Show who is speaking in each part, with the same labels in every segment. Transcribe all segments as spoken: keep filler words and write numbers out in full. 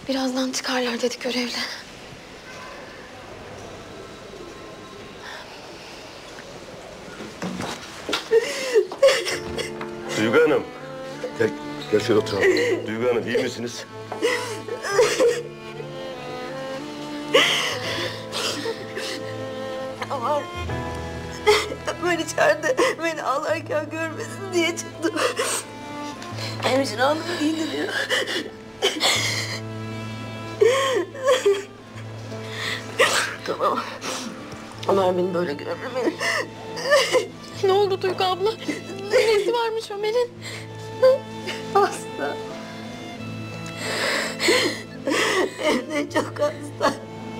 Speaker 1: Birazdan çıkarlar dedi görevli.
Speaker 2: Duygu Hanım. Gel, gel şöyle oturalım. Duygu Hanım iyi misiniz?
Speaker 3: Aman. Ömer içeride beni ağlarken görmesin diye çıktım. Hemşire hanım indiriyor. Tamam. Ömer beni böyle görmemeli.
Speaker 1: Ne oldu Duygu abla? Nesi varmış Ömer'in?
Speaker 3: Hasta. Hem de çok hasta.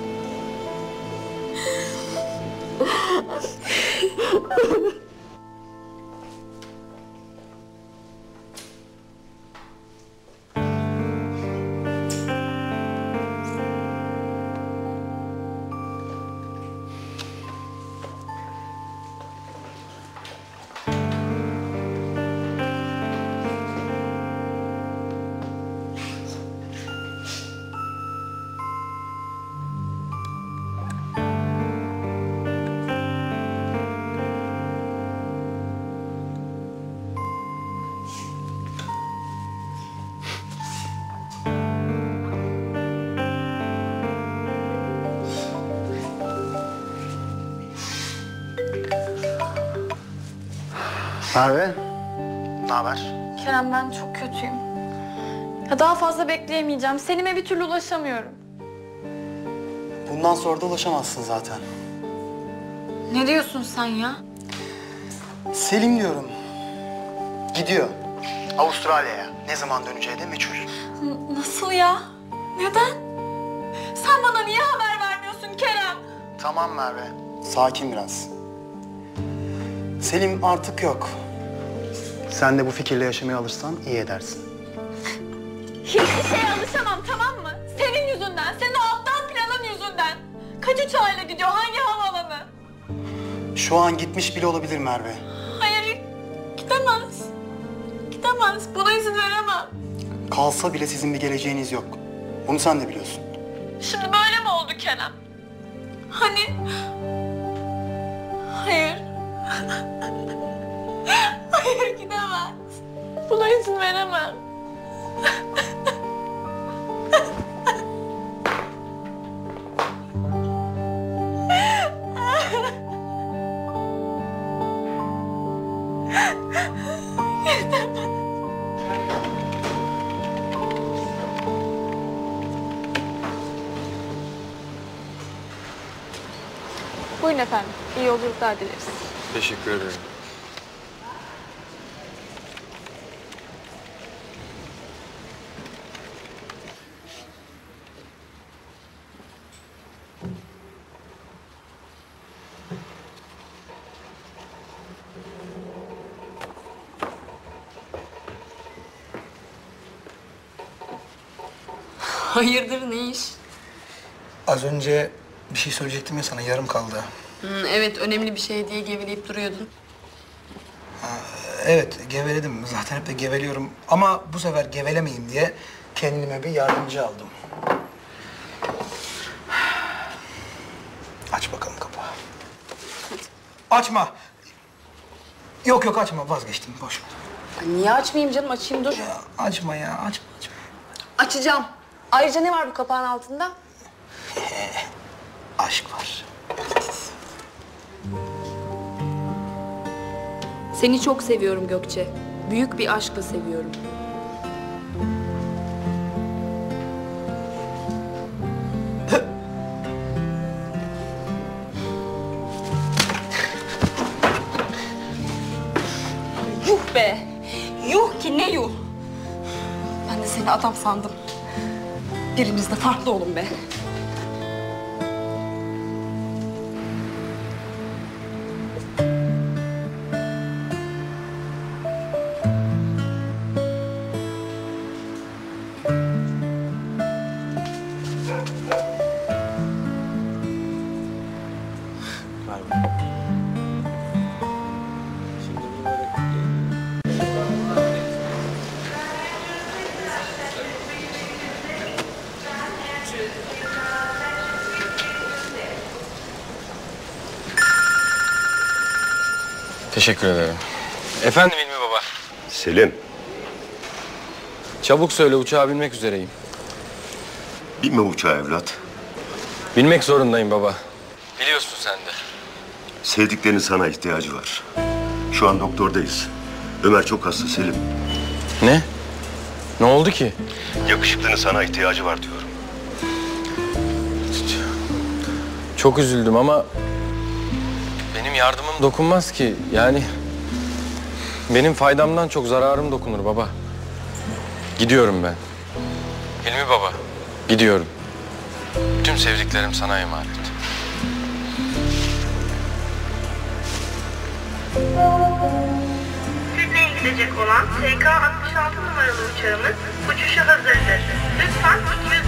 Speaker 4: Merve, ne haber?
Speaker 1: Kerem ben çok kötüyüm. Ya daha fazla bekleyemeyeceğim. Selim'e bir türlü ulaşamıyorum.
Speaker 4: Bundan sonra da ulaşamazsın zaten.
Speaker 1: Ne diyorsun sen ya?
Speaker 4: Selim diyorum. Gidiyor. Avustralya'ya. Ne zaman döneceği de meçhul.
Speaker 1: N- nasıl ya? Neden? Sen bana niye haber vermiyorsun Kerem?
Speaker 4: Tamam Merve. Sakin biraz. Selim artık yok. Sen de bu fikirle yaşamaya alırsan iyi edersin.
Speaker 1: Hiçbir şeye alışamam tamam mı? Senin yüzünden, senin o aptal planın yüzünden. Kaç uçağıyla gidiyor, hangi havaalanı?
Speaker 4: Şu an gitmiş bile olabilir Merve.
Speaker 1: Hayır, gidemez. Gidemez, buna izin veremem.
Speaker 4: Kalsa bile sizin bir geleceğiniz yok. Bunu sen de biliyorsun.
Speaker 1: Şimdi böyle mi oldu Kerem? Hani? Hayır. Hayır gidemez. Buna izin veremem. Buyurun efendim. İyi yolculuklar dileriz.
Speaker 2: Teşekkür ederim.
Speaker 3: Hayırdır ne iş?
Speaker 5: Az önce bir şey söyleyecektim ya sana, yarım kaldı.
Speaker 3: Hı, evet önemli bir şey diye geveleyip duruyordun.
Speaker 5: Evet, geveledim. Zaten hep de geveliyorum. Ama bu sefer gevelemeyeyim diye kendime bir yardımcı aldım. Aç bakalım kapağı. Açma! Yok yok açma, vazgeçtim. Boş ver.
Speaker 3: Niye açmayayım canım? Açayım dur.
Speaker 5: Ya, açma ya, açma açma.
Speaker 3: Açacağım. Ayrıca ne var bu kapağın altında?
Speaker 5: Aşk var.
Speaker 6: Seni çok seviyorum Gökçe. Büyük bir aşkla seviyorum.
Speaker 3: Yuh be! Yuh ki ne yuh! Ben de seni adam sandım. Birimiz de farklı olun be.
Speaker 7: Teşekkür ederim. Efendim İlmi Baba.
Speaker 2: Selim,
Speaker 7: Çabuk söyle, uçağa binmek üzereyim.
Speaker 2: binme uçağa evlat.
Speaker 7: Binmek zorundayım baba. Biliyorsun sen de.
Speaker 2: Sevdiklerinin sana ihtiyacı var. Şu an doktordayız. Ömer çok hasta Selim.
Speaker 7: Ne? Ne oldu ki?
Speaker 2: Yakışıklının sana ihtiyacı var diyorum.
Speaker 7: Çok üzüldüm ama benim yardımım dokunmaz ki. Yani benim faydamdan çok zararım dokunur baba. Gidiyorum ben. Hilmi Baba, gidiyorum. Tüm sevdiklerim sana emanet.
Speaker 8: Sydney'e gidecek olan T K altmış altı numaralı uçağımız uçuşa hazırdır. Lütfen iki yüz